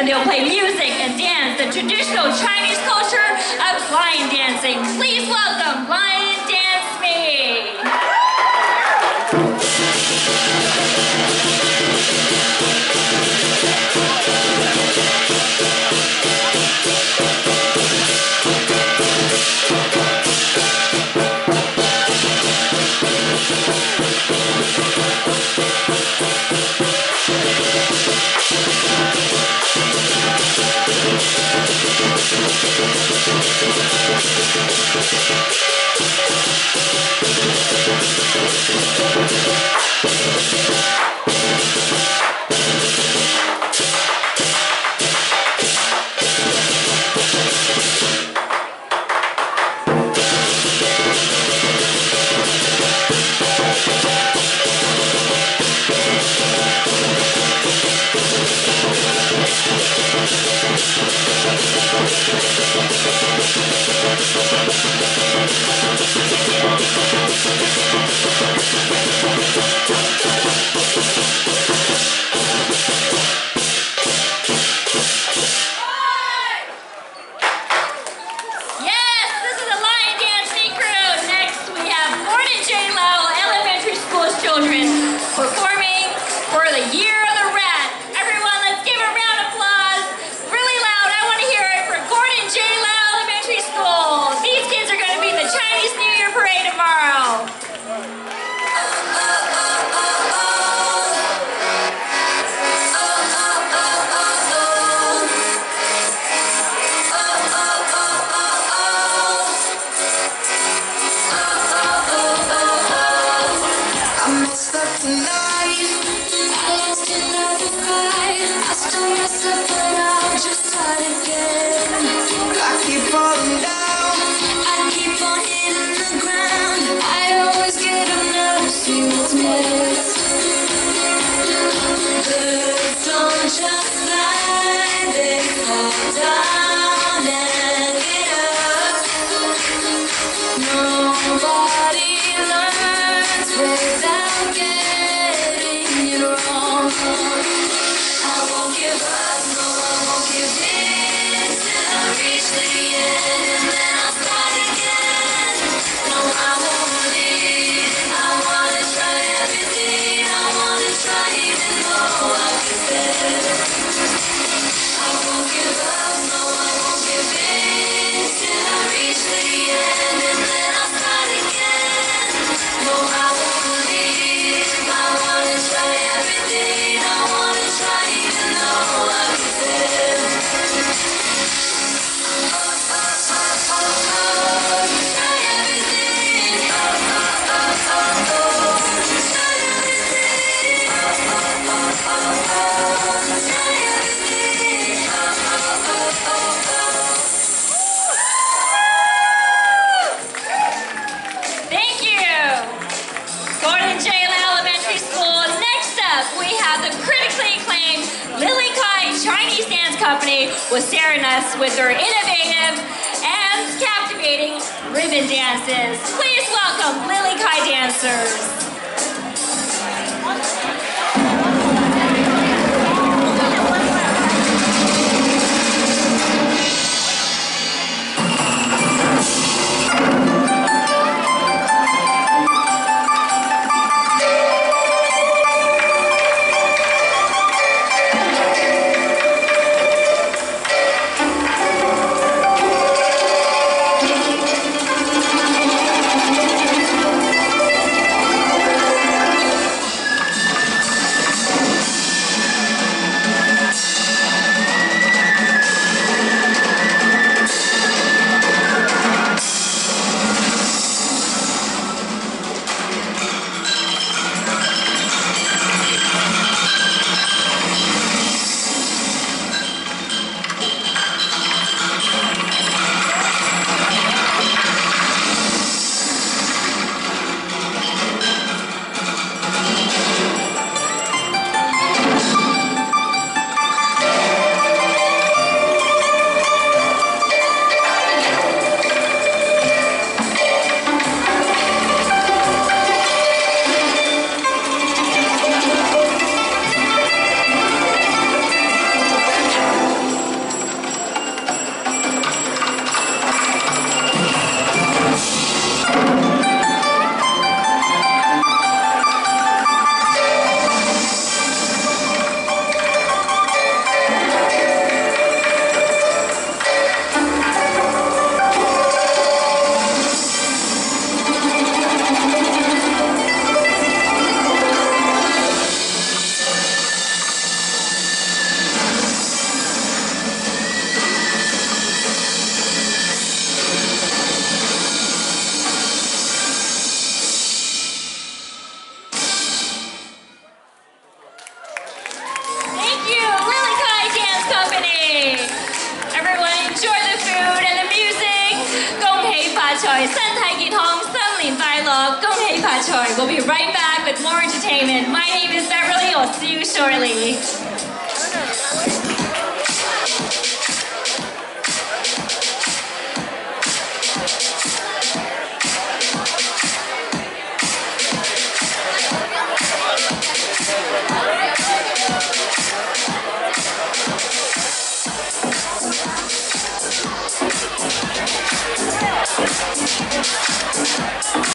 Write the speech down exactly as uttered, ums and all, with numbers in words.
and they'll play music and dance, the traditional Chinese culture of lion dancing. Please welcome LionDanceME. Performing for the Year of the Rat. Everyone, let's give a round of applause. Really loud. I want to hear it for Gordon J. Lau Elementary School. These kids are going to be in the Chinese New Year parade tomorrow. Company was staring us with their innovative and captivating ribbon dances. Please welcome Lily Kai dancers. Kathleen Philo, Gong Hei Pa Choi. We'll be right back with more entertainment. My name is Beverly. I'll see you shortly.